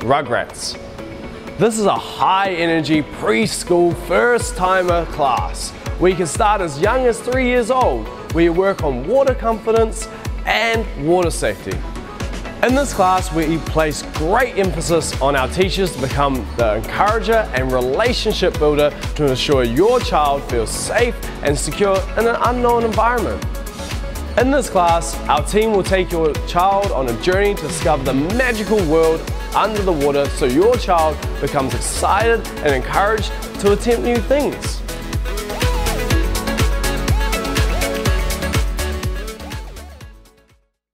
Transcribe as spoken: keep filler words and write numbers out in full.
Rugrats. This is a high-energy preschool first-timer class where you can start as young as three years old, where you work on water confidence and water safety. In this class, we place great emphasis on our teachers to become the encourager and relationship builder to ensure your child feels safe and secure in an unknown environment. In this class, our team will take your child on a journey to discover the magical world under the water so your child becomes excited and encouraged to attempt new things.